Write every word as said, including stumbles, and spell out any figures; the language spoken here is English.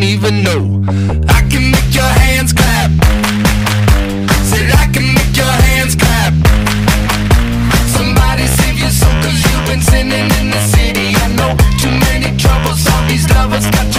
don't even know. I can make your hands clap. Said I can make your hands clap. Somebody save your soul, cause you've been sinning in the city. I know too many troubles, all these lovers got